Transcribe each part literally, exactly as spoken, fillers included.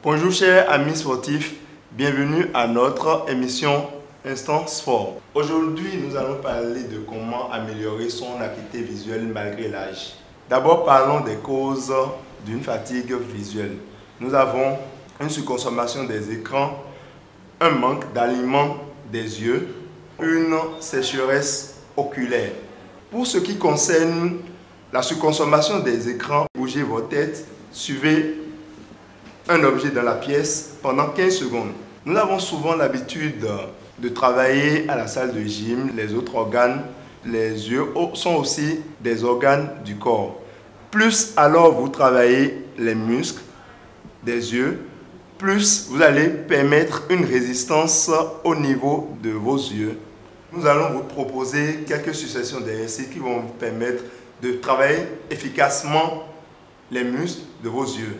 Bonjour chers amis sportifs, bienvenue à notre émission Instant Sport. Aujourd'hui, nous allons parler de comment améliorer son acuité visuelle malgré l'âge. D'abord, parlons des causes d'une fatigue visuelle. Nous avons une surconsommation des écrans, un manque d'aliments des yeux, une sécheresse oculaire. Pour ce qui concerne la surconsommation des écrans, bougez votre tête, suivez un objet dans la pièce pendant quinze secondes. Nous avons souvent l'habitude de travailler à la salle de gym. Les autres organes, les yeux sont aussi des organes du corps. Plus alors vous travaillez les muscles des yeux, plus vous allez permettre une résistance au niveau de vos yeux. Nous allons vous proposer quelques successions d'exercices qui vont vous permettre de travailler efficacement les muscles de vos yeux.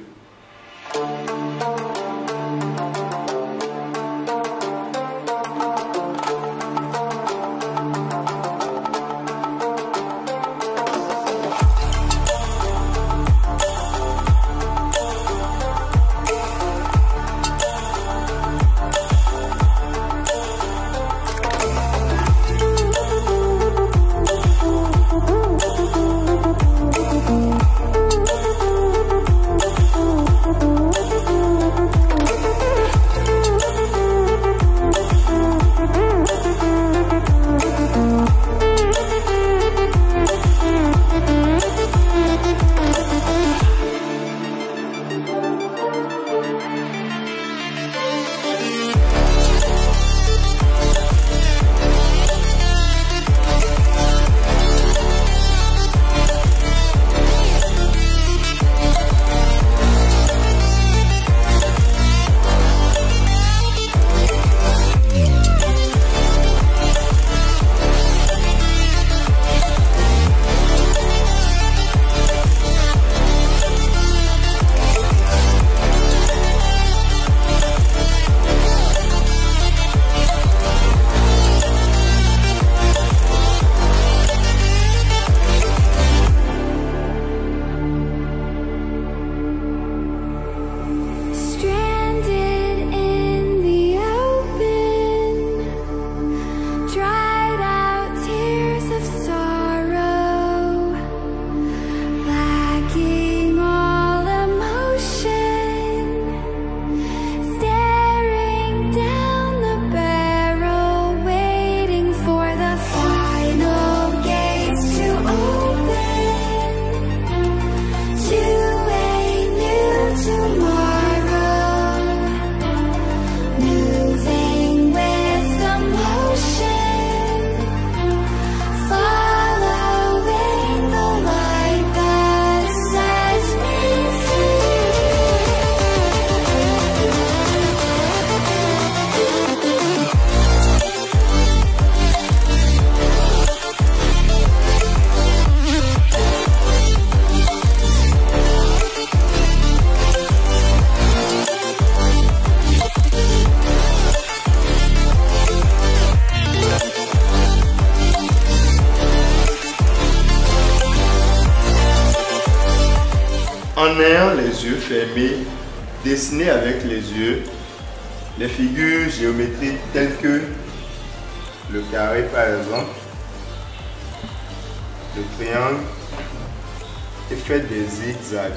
En ayant les yeux fermés, dessinez avec les yeux les figures géométriques telles que le carré par exemple, le triangle, et faites des zigzags.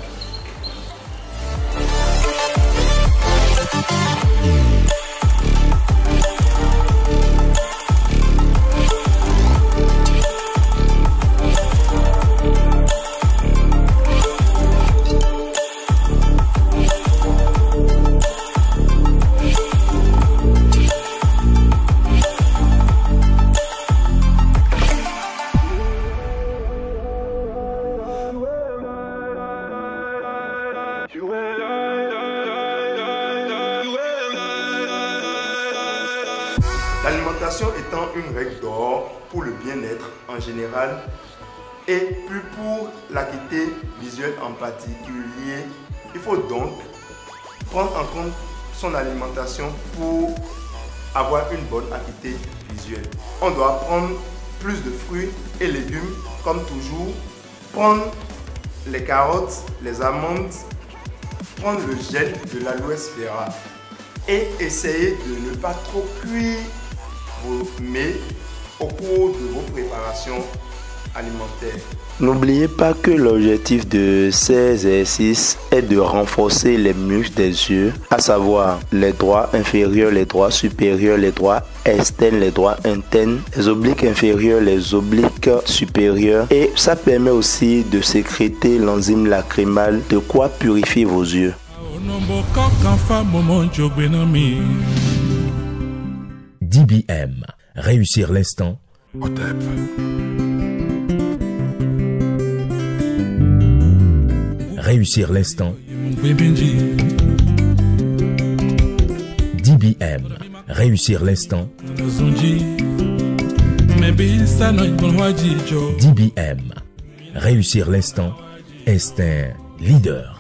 L'alimentation étant une règle d'or pour le bien-être en général et plus pour l'acuité visuelle en particulier, il faut donc prendre en compte son alimentation pour avoir une bonne acuité visuelle. On doit prendre plus de fruits et légumes comme toujours, prendre les carottes, les amandes, prendre le gel de l'aloe vera et essayez de ne pas trop cuire vos mets au cours de vos préparations alimentaires. N'oubliez pas que l'objectif de ces exercices est de renforcer les muscles des yeux, à savoir les droits inférieurs, les droits supérieurs, les droits externes, les droits internes, les obliques inférieurs, les obliques supérieurs. Et ça permet aussi de sécréter l'enzyme lacrymale, de quoi purifier vos yeux. D B M, réussir l'instant. Réussir l'instant. D B M, réussir l'instant. D B M, réussir l'instant. Instinct leader.